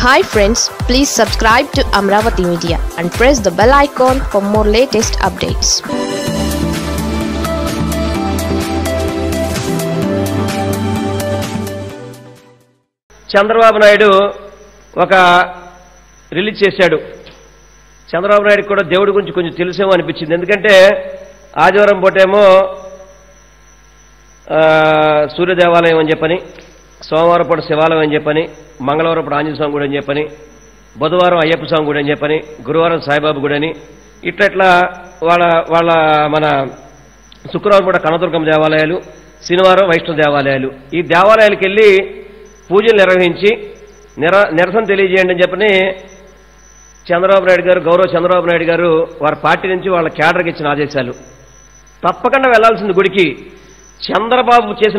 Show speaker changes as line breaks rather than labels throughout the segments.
Hi friends, please subscribe to Amravati Media and press the bell icon for more latest updates.
Chandrababu Naidu ఒక release చేశాడు. చంద్రబాబు నాయుడు కూడా దేవుడి గురించి కొంచెం తెలుసేమో అనిపించింది. ఎందుకంటే ఆదివారం పూటేమో సూర్య దేవాలయం అని చెప్పని, సోమవారం పూట శివాలయం అని చెప్పని, మంగళవారం పూట ఆంజనేయ స్వామి గుడి అని చెప్పని, బుధవారం అయ్యప్ప స్వామి గుడి అని చెప్పని, గురువారం సాయిబాబా గుడి అని, ఇట్లా వాళ్ళ మన శుక్రవారం పూట కనదుర్గమ్మ దేవాలయాలు, శనివారం వైష్ణవ దేవాలయాలు, ఈ దేవాలయాలకు వెళ్ళి పూజలు నిర్వహించి నిరసన తెలియజేయండి అని చెప్పని చంద్రబాబు నాయుడు గారు, గౌరవ చంద్రబాబు నాయుడు గారు వారి పార్టీ నుంచి వాళ్ళ క్యాడర్కి ఇచ్చిన ఆదేశాలు. తప్పకుండా వెళ్లాల్సింది గుడికి. చంద్రబాబు చేసిన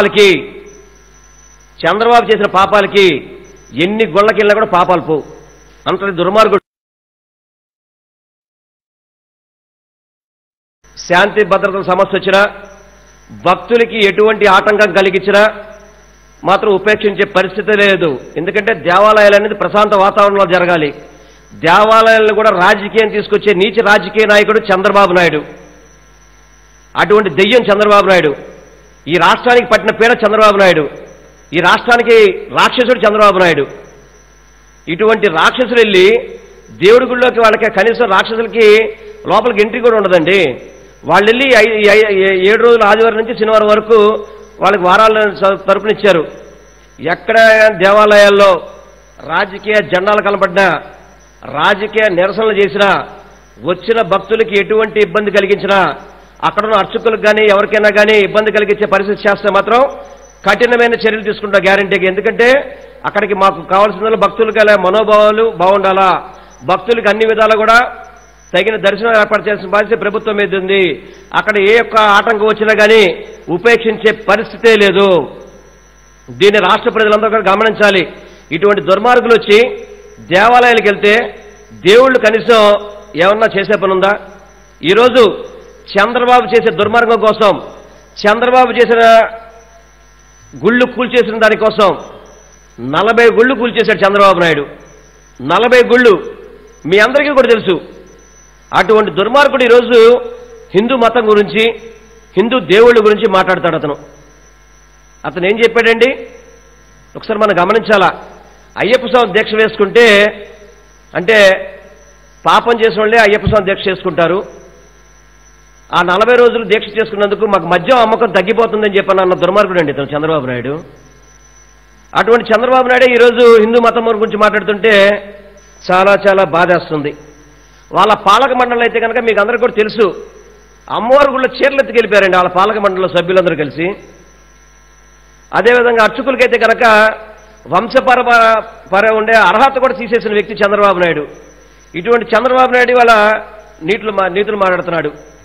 పాపాలకి ఎన్ని గొళ్ళకెళ్ళినా కూడా పాపాలు పోవు. అంతటి దుర్మార్గుడు. శాంతి భద్రతల సమస్య వచ్చినా, భక్తులకి ఎటువంటి ఆటంకం కలిగించినా మాత్రం ఉపేక్షించే పరిస్థితి లేదు. ఎందుకంటే దేవాలయాలు అనేది ప్రశాంత వాతావరణంలో జరగాలి. దేవాలయాలను కూడా రాజకీయం తీసుకొచ్చే నీచ రాజకీయ నాయకుడు చంద్రబాబు నాయుడు. అటువంటి దెయ్యం చంద్రబాబు నాయుడు. ఈ రాష్ట్రానికి పట్టిన పీడ చంద్రబాబు నాయుడు. ఈ రాష్ట్రానికి రాక్షసుడు చంద్రబాబు నాయుడు. ఇటువంటి రాక్షసులు వెళ్ళి దేవుడి గుళ్ళోకి వాళ్ళకి కనీసం రాక్షసులకి లోపలికి ఎంట్రీ కూడా ఉండదండి. వాళ్ళు వెళ్ళి 7 రోజులు ఆదివారం నుంచి శనివారం వరకు వాళ్ళకి వారాల తరపునిచ్చారు. ఎక్కడ దేవాలయాల్లో రాజకీయ జెండాలు కనబడినా, రాజకీయ నిరసనలు చేసినా, వచ్చిన భక్తులకి ఎటువంటి ఇబ్బంది కలిగించినా, అక్కడున్న అర్చకులకు కానీ ఎవరికైనా కానీ ఇబ్బంది కలిగించే పరిస్థితి చేస్తే మాత్రం కఠినమైన చర్యలు తీసుకుంటా గ్యారంటీగా. ఎందుకంటే అక్కడికి మాకు కావాల్సిన భక్తులకి మనోభావాలు బాగుండాలా, భక్తులకి అన్ని విధాలు కూడా తగిన దర్శనం ఏర్పాటు చేయాల్సిన బాధ్యత ప్రభుత్వం మీద ఉంది. అక్కడ ఏ ఒక్క ఆటంకం వచ్చినా కానీ ఉపేక్షించే పరిస్థితే లేదు. దీన్ని రాష్ట్ర ప్రజలందరూ కూడా గమనించాలి. ఇటువంటి దుర్మార్గులు వచ్చి దేవాలయాలకు వెళ్తే దేవుళ్ళు కనీసం ఏమన్నా చేసే పని ఉందా? ఈరోజు చంద్రబాబు చేసే దుర్మార్గం కోసం, చంద్రబాబు చేసిన గుళ్ళు కూల్చేసిన దానికోసం 40 గుళ్ళు కూల్చేశాడు చంద్రబాబు నాయుడు. 40 గుళ్ళు మీ అందరికీ కూడా తెలుసు. అటువంటి దుర్మార్గుడు ఈరోజు హిందూ మతం గురించి, హిందూ దేవుళ్ళ గురించి మాట్లాడతాడు. అతను ఏం చెప్పాడండి ఒకసారి మనం గమనించాలా. అయ్యప్ప స్వామి దీక్ష వేసుకుంటే, అంటే పాపం చేసిన వాళ్ళే అయ్యప్ప స్వామి దీక్ష చేసుకుంటారు. ఆ 40 రోజులు దీక్ష చేసుకున్నందుకు మాకు మద్యం అమ్మకం తగ్గిపోతుందని చెప్పని అన్న దుర్మార్గుడు అండి ఇతను చంద్రబాబు నాయుడు. అటువంటి చంద్రబాబు నాయుడు ఈరోజు హిందూ మతం గురించి మాట్లాడుతుంటే చాలా చాలా బాధేస్తుంది. వాళ్ళ పాలక మండలి అయితే కనుక మీకు అందరికీ కూడా తెలుసు, అమ్మవారి గుళ్ళ చీరలు ఎత్తుకెళ్ళిపోయారండి వాళ్ళ పాలక మండలిలో సభ్యులందరూ కలిసి. అదేవిధంగా అర్చకులకైతే కనుక వంశపర ఉండే అర్హత కూడా తీసేసిన వ్యక్తి చంద్రబాబు నాయుడు. ఇటువంటి చంద్రబాబు నాయుడు వాళ్ళ నీతులు మాట్లాడుతున్నాడు.